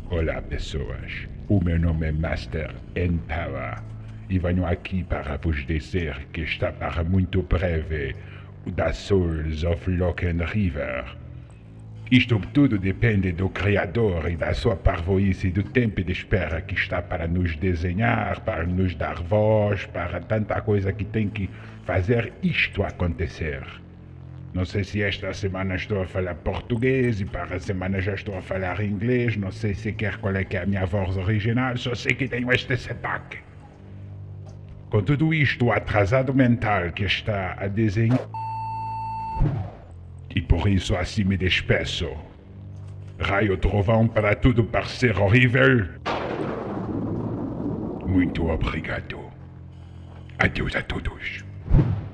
Olá, pessoas. O meu nome é Master N-Power e venho aqui para vos dizer que está para muito breve o The Souls of Loken River. Isto tudo depende do Criador e da sua parvoíce e do tempo de espera que está para nos desenhar, para nos dar voz, para tanta coisa que tem que fazer isto acontecer. Não sei se esta semana estou a falar português e para a semana já estou a falar inglês. Não sei sequer qual é que é a minha voz original, só sei que tenho este sotaque. Com tudo isto, o atrasado mental que está a desenhar... E por isso assim me despeço. Raio trovão para tudo parecer horrível. Muito obrigado. Adeus a todos.